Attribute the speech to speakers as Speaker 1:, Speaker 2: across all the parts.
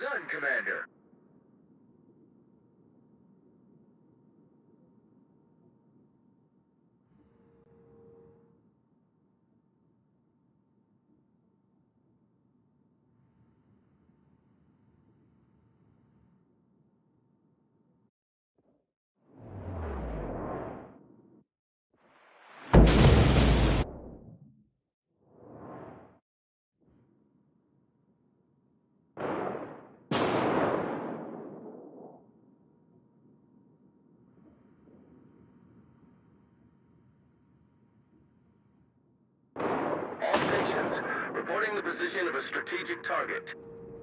Speaker 1: done, Commander. All stations, reporting the position of a strategic target.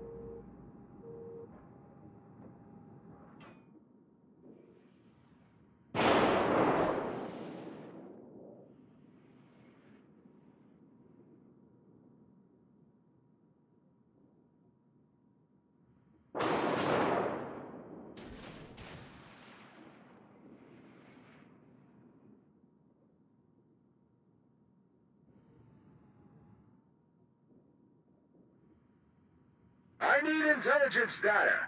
Speaker 1: I need intelligence data.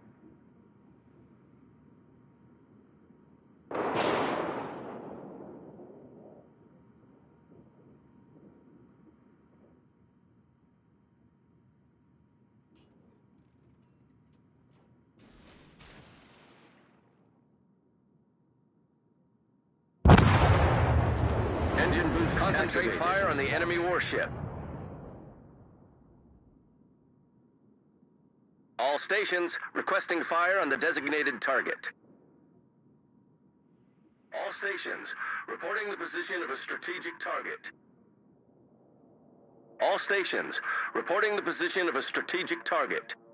Speaker 1: Engine boost. Concentrate fire on the enemy warship. All stations requesting fire on the designated target. All stations reporting the position of a strategic target. All stations reporting the position of a strategic target.